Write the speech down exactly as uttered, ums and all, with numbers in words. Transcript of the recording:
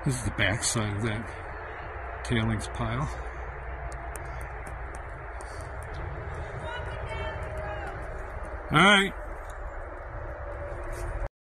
This is the back side of that tailings pile. All right.